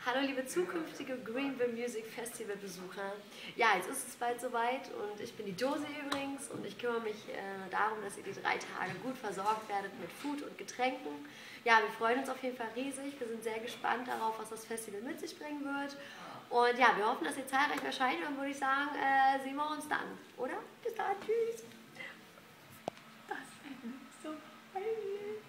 Hallo liebe zukünftige Greenville Music Festival Besucher. Ja, jetzt ist es bald soweit und ich bin die Josie übrigens und ich kümmere mich darum, dass ihr die 3 Tage gut versorgt werdet mit Food und Getränken. Ja, wir freuen uns auf jeden Fall riesig. Wir sind sehr gespannt darauf, was das Festival mit sich bringen wird. Und ja, wir hoffen, dass ihr zahlreich erscheint und würde ich sagen, sehen wir uns dann, oder? Bis dann, tschüss. Das wäre so geil.